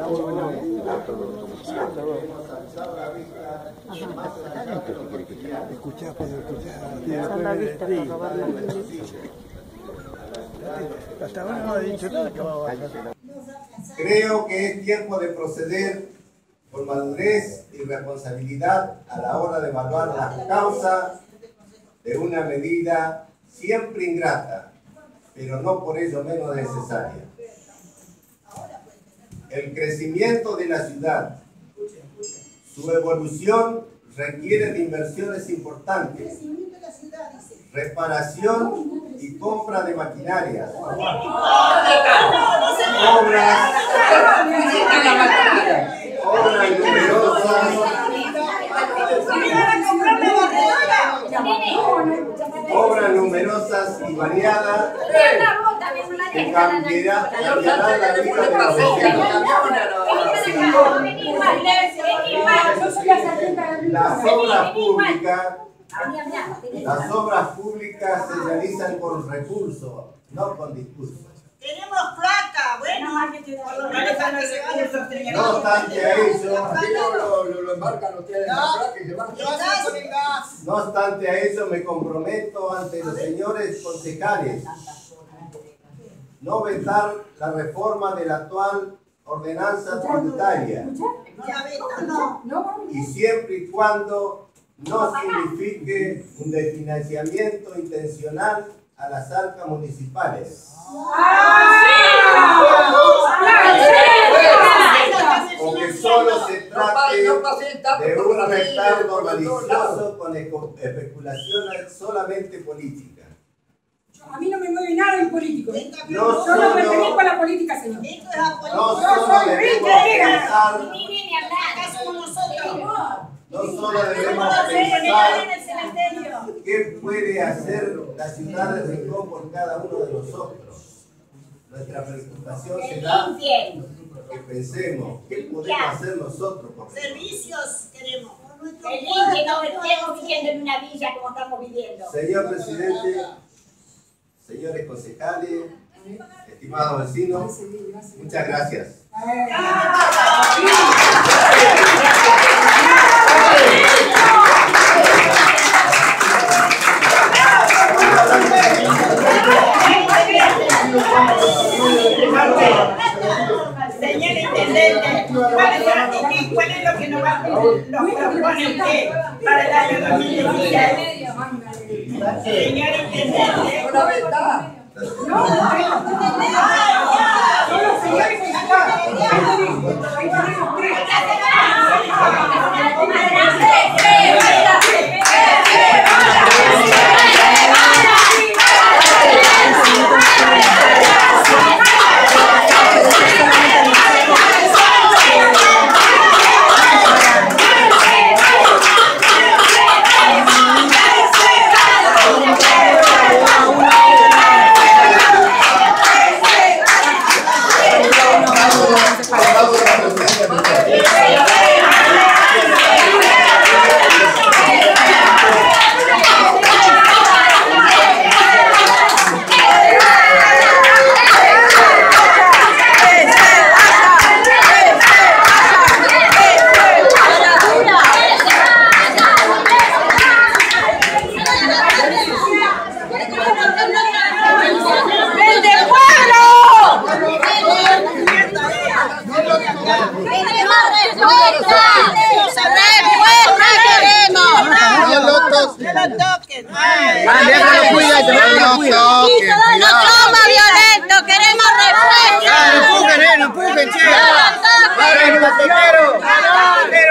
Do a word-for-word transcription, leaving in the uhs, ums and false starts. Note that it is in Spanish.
Escuchá, Pedro, escuchá. Hasta ahora no ha dicho nada que va a bajar. Creo que es tiempo de proceder con madurez y responsabilidad a la hora de evaluar las causas de una medida siempre ingrata, pero no por ello menos necesaria. El crecimiento de la ciudad, su evolución requiere de inversiones importantes, reparación y compra de maquinarias, obras, obras numerosas, obras numerosas y variadas que cambiarán la vida de los vecinos. Las obras públicas, las obras públicas se realizan con recursos, no con discursos. Tenemos plata, bueno, por lo menos a que se vaya sosteniendo. No obstante a ello, lo embarcan ustedes en la placa y se van. no obstante a ello me comprometo ante los señores concejales no vetar la reforma de la actual ordenanza tributaria y siempre y cuando no signifique un desfinanciamiento intencional a las arcas municipales. O que solo se trate de un retardo malicioso con especulaciones solamente políticas. A mí no me mueve nada en político. ¿eh? No Yo no pertenezco a la política, señor. No Yo solo soy debemos rica, pensar, no solo debemos pensar qué puede hacer la ciudad de Rincón por cada uno de nosotros. Nuestra preocupación será que pensemos qué podemos hacer nosotros. Servicios queremos. Feliz que no estemos viviendo en una villa como estamos viviendo. Señor presidente, señores concejales, estimados vecinos, muchas gracias. Señor intendente, ¿cuál es lo que nos va a proponer usted para el año dos mil dieciséis? Señor intendente, una ventana. No, son los señores que están. Ahí tenemos tres. No somos violentos, queremos respeto. No empujen, no empujen, che.